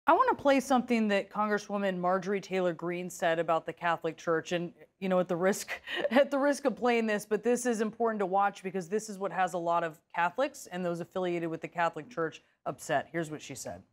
I want to play something that Congresswoman Marjorie Taylor Greene said about the Catholic Church, and at the risk at the risk of playing this, but this is important to watch because this is what has a lot of Catholics and those affiliated with the Catholic Church upset. Here's what she said.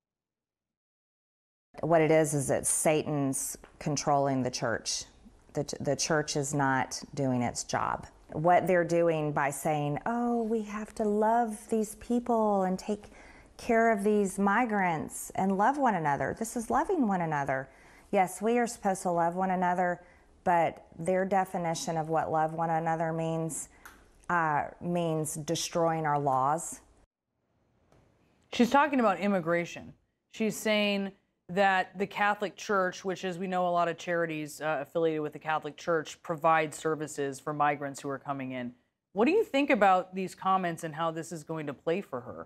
What it is it's Satan's controlling the church. The church is not doing its job. What they're doing by saying, oh, we have to love these people and take care of these migrants and love one another. This is loving one another. Yes, we are supposed to love one another, but their definition of what love one another means destroying our laws. She's talking about immigration. She's saying that the Catholic Church, which, as we know, a lot of charities affiliated with the Catholic Church provide services for migrants who are coming in. What do you think about these comments and how this is going to play for her?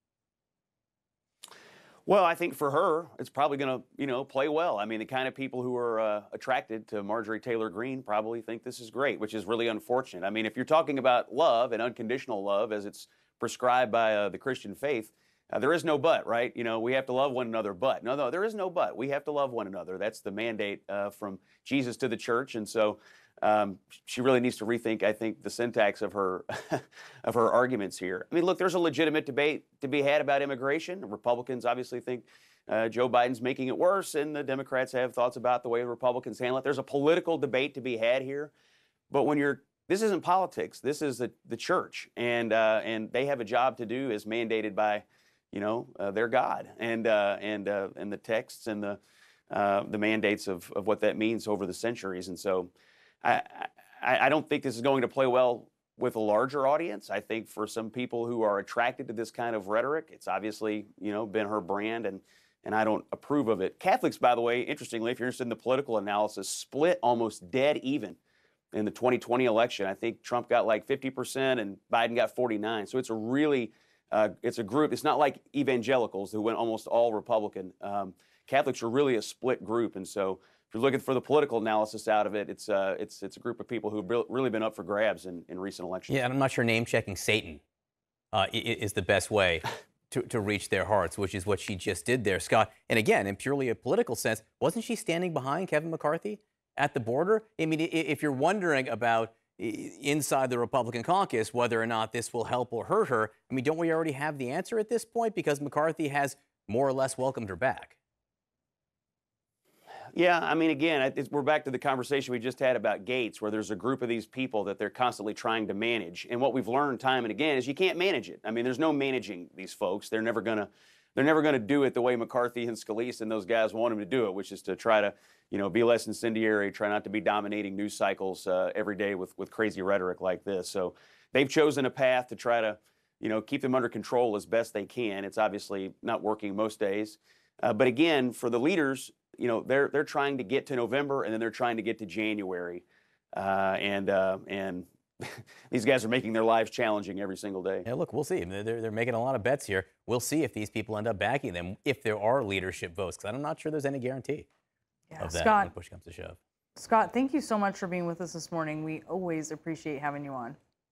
Well, I think for her, it's probably going to, play well. I mean, the kind of people who are attracted to Marjorie Taylor Greene probably think this is great, which is really unfortunate. I mean, if you're talking about love and unconditional love as it's prescribed by the Christian faith, there is no but, right? We have to love one another, but. No, there is no but. We have to love one another. That's the mandate from Jesus to the church. And so she really needs to rethink, I think, the syntax of her of her arguments here. I mean, look, there's a legitimate debate to be had about immigration. Republicans obviously think Joe Biden's making it worse, and the Democrats have thoughts about the way the Republicans handle it. There's a political debate to be had here. But this isn't politics. This is the church, and they have a job to do as mandated by their God and the texts and the mandates of what that means over the centuries. And so I don't think this is going to play well with a larger audience. I think for some people who are attracted to this kind of rhetoric, it's obviously, been her brand, and I don't approve of it. Catholics, by the way, interestingly, if you're interested in the political analysis, split almost dead even in the 2020 election. I think Trump got like 50% and Biden got 49%. So it's a really it's a group. It's not like evangelicals who went almost all Republican. Catholics are really a split group, and so if you're looking for the political analysis out of it, it's a group of people who've really been up for grabs in recent elections. Yeah, and I'm not sure name-checking Satan is the best way to reach their hearts, which is what she just did there, Scott. And again, in purely a political sense, wasn't she standing behind Kevin McCarthy at the border? I mean, if you're wondering about inside the Republican caucus whether or not this will help or hurt her, I mean, don't we already have the answer at this point? Because McCarthy has more or less welcomed her back. Yeah, I mean, again, we're back to the conversation we just had about Gates, where there's a group of these people that they're constantly trying to manage. And what we've learned time and again is you can't manage it. I mean, there's no managing these folks. They're never gonna do it the way McCarthy and Scalise and those guys want them to do it, which is to try to, be less incendiary, try not to be dominating news cycles every day with crazy rhetoric like this. So they've chosen a path to try to, keep them under control as best they can. It's obviously not working most days. But again, for the leaders, they're trying to get to November, and then they're trying to get to January, and these guys are making their lives challenging every single day. Yeah, look, we'll see. They're making a lot of bets here. We'll see if these people end up backing them, if there are leadership votes, because I'm not sure there's any guarantee of that Scott, when push comes to shove. Scott, thank you so much for being with us this morning. We always appreciate having you on.